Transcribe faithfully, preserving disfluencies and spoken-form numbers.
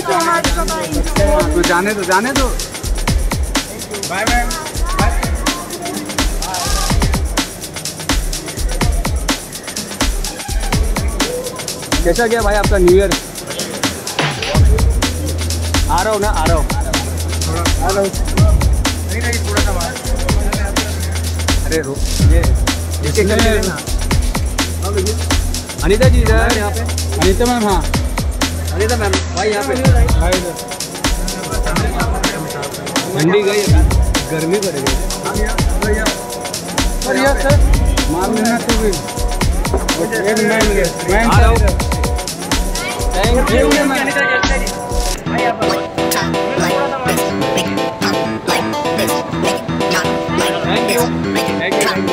तो जाने दो जाने दो। Bye ma'am. कैसा गया भाई आपका न्यू ईयर? आ रहा हूँ ना आ रहा हूँ आ रहा हूँ। नहीं नहीं थोड़ा सा बाहर। अरे रो ये ये ना। अनीता जी इधर यहाँ पे। अनीता मैम हाँ अनीता मैम भाई यहाँ पे ठंडी गई गर्मी पड़ेगी सर मार लेना तू भी। Thank you thank you.